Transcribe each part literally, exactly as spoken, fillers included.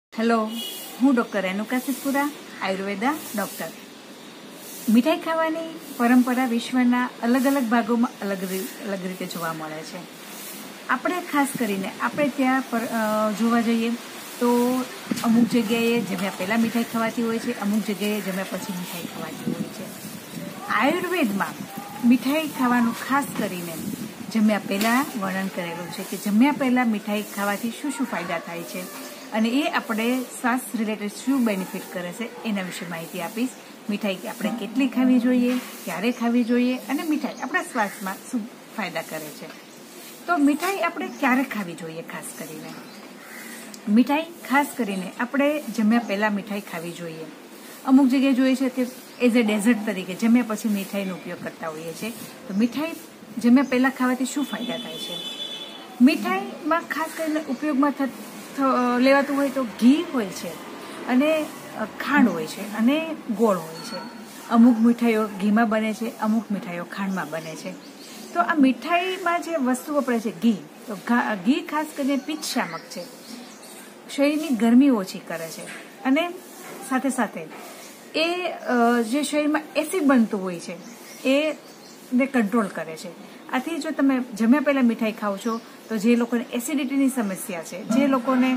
Hello, હું doctor Renuka Siddhpura, Ayurveda doctor. મીઠાઈ ખાવાની પરંપરા વિશ્વના અલગ અલગ ભાગોમાં અલગ અલગ રીતે જોવા મળે છે. આપણે ખાસ કરીને આપણે ત્યાં પર જોવા જઈએ તો અમુક જગ્યાએ જમ્યા પહેલાં મીઠાઈ ખવાતી હોય છે, અમુક જગ્યાએ જમ્યા પછી મીઠાઈ ખવાતી હોય છે. આયુર્વેદમાં મીઠાઈ ખાવાનું ખાસ કરીને જમ્યા પહેલાં વર્ણન કરેલું છે કે જમ્યા પહેલાં મીઠાઈ ખાવાથી શું શું ફાયદા થાય છે અને એ આપણે શ્વાસ રિલેટેડ શું બેનિફિટ કરે છે એના વિશે માહિતી આપીશ. મીઠાઈ આપણે કેટલી ખાવી જોઈએ, ક્યારે ખાવી જોઈએ અને મીઠાઈ આપણા શ્વાસમાં શું ફાયદા કરે છે. તો મીઠાઈ આપણે ક્યારે ખાવી જોઈએ? ખાસ કરીને મીઠાઈ ખાસ કરીને આપણે જમ્યા પહેલાં મીઠાઈ ખાવી જોઈએ. અમુક જગ્યાએ જોઈએ છે કે એઝ એ ડેઝર્ટ તરીકે જમ્યા પછી મીઠાઈનો ઉપયોગ કરતા હોઈએ છીએ. તો મીઠાઈ જમ્યા પહેલાં ખાવાથી શું ફાયદા થાય છે? મીઠાઈમાં ખાસ કરીને ઉપયોગમાં થતું લેવાતું હોય તો ઘી હોય છે અને ખાંડ હોય છે અને ગોળ હોય છે. અમુક મીઠાઈઓ ઘીમાં બને છે, અમુક મીઠાઈઓ ખાંડમાં બને છે. તો આ મીઠાઈમાં જે વસ્તુ વપરાય છે ઘી, તો ઘી ખાસ કરીને પિત્તશામક છે, શરીરની ગરમી ઓછી કરે છે અને સાથે સાથે એ જે શરીરમાં એસિડ બનતું હોય છે એને કંટ્રોલ કરે છે. આથી જો તમે જમ્યા પહેલાં મીઠાઈ ખાઓ છો તો જે લોકોને એસિડિટીની સમસ્યા છે, જે લોકોને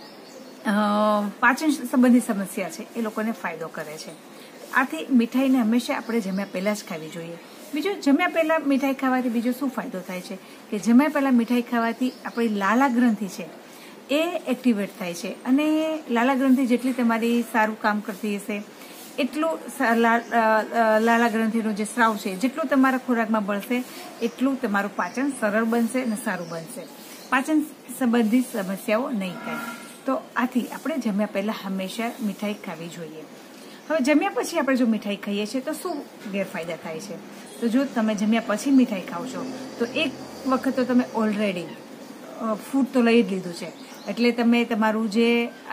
પાચન સંબંધી સમસ્યા છે, એ લોકોને ફાયદો કરે છે. આથી મીઠાઈને હંમેશા આપણે જમ્યા પહેલાં જ ખાવી જોઈએ. બીજું, જમ્યા પહેલાં મીઠાઈ ખાવાથી બીજો શું ફાયદો થાય છે કે જમ્યા પહેલાં મીઠાઈ ખાવાથી આપણી લાલા ગ્રંથિ છે એ એક્ટિવેટ થાય છે અને લાલા ગ્રંથિ જેટલી તમારી સારું કામ કરતી હશે એટલું લાલા ગ્રંથિનો જે સ્રાવ છે જેટલું તમારા ખોરાકમાં બળશે એટલું તમારું પાચન સરળ બનશે અને સારું બનશે. પાચન સંબંધિત સમસ્યાઓ નહીં થાય. તો આથી આપણે જમ્યા પહેલાં હંમેશા મીઠાઈ ખાવી જોઈએ. હવે જમ્યા પછી આપણે જો મીઠાઈ ખાઈએ છીએ તો શું ગેરફાયદા થાય છે? તો જો તમે જમ્યા પછી મીઠાઈ ખાવ છો તો એક વખત તો તમે ઓલરેડી ફૂડ તો લઈ જ લીધું છે, એટલે તમે તમારું જે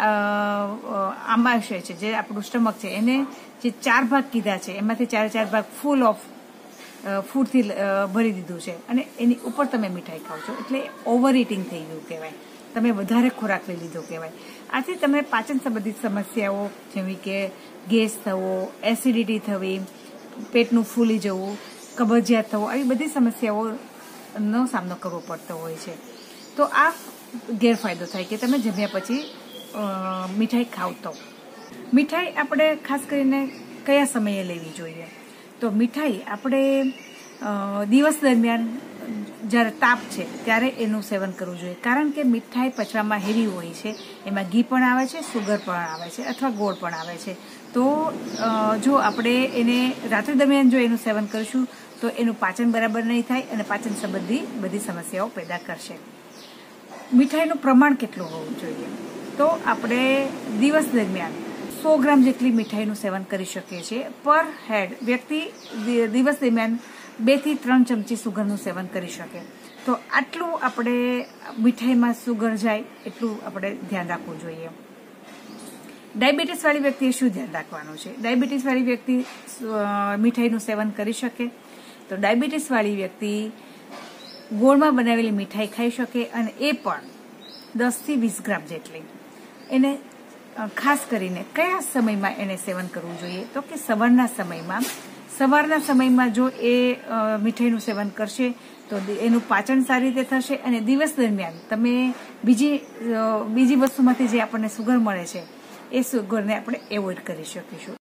આમાશય છે, જે આપણું સ્ટમક છે, એને જે ચાર ભાગ કીધા છે એમાંથી ચાર ચાર ભાગ ફૂલ ઓફ ફૂડથી ભરી દીધું છે અને એની ઉપર તમે મીઠાઈ ખાવ છો એટલે ઓવર ઇટિંગ થઈ ગયું કહેવાય. તમે વધારે ખોરાક લઈ લીધો કહેવાય. આથી તમે પાચન સંબંધિત સમસ્યાઓ જેવી કે ગેસ થવો, એસિડિટી થવી, પેટનું ફૂલી જવું, કબજિયાત થવો, આવી બધી સમસ્યાઓનો સામનો કરવો પડતો હોય છે. તો આ ગેરફાયદો થાય કે તમે જમ્યા પછી મીઠાઈ ખાવ તો. મીઠાઈ આપણે ખાસ કરીને કયા સમયે લેવી જોઈએ? તો મીઠાઈ આપણે દિવસ દરમિયાન જ્યારે તાપ છે ત્યારે એનું સેવન કરવું જોઈએ, કારણ કે મીઠાઈ પચવામાં હેવી હોય છે. એમાં ઘી પણ આવે છે, સુગર પણ આવે છે અથવા ગોળ પણ આવે છે. તો જો આપણે એને રાત્રિ દરમિયાન જો એનું સેવન કરીશું તો એનું પાચન બરાબર નહીં થાય અને પાચન સંબંધી બધી સમસ્યાઓ પેદા કરશે. મીઠાઈનું પ્રમાણ કેટલું હોવું જોઈએ? તો આપણે દિવસ દરમિયાન સો ગ્રામ જેટલી મીઠાઈનું સેવન કરી શકીએ છીએ પર હેડ. વ્યક્તિ દિવસ દરમિયાન બે થી ત્રણ ચમચી સુગરનું સેવન કરી શકે. તો આટલું આપણે મીઠાઈમાં સુગર જાય એટલું આપણે ધ્યાન રાખવું જોઈએ. ડાયાબિટીસવાળી વ્યક્તિએ શું ધ્યાન રાખવાનું છે? ડાયાબિટીસવાળી વ્યક્તિ મીઠાઈનું સેવન કરી શકે? તો ડાયાબિટીસવાળી વ્યક્તિ ગોળમાં બનાવેલી મીઠાઈ ખાઈ શકે અને એ પણ દસથી વીસ ગ્રામ જેટલી. એને ખાસ કરીને કયા સમયમાં એને સેવન કરવું જોઈએ? તો કે સવારના સમયમાં. સવારના સમયમાં જો એ મીઠાઈનું સેવન કરશે તો એનું પાચન સારી રીતે થશે અને દિવસ દરમિયાન તમે બીજી બીજી વસ્તુમાંથી જે આપણને સુગર મળે છે એ સુગરને આપણે એવોઇડ કરી શકીશું.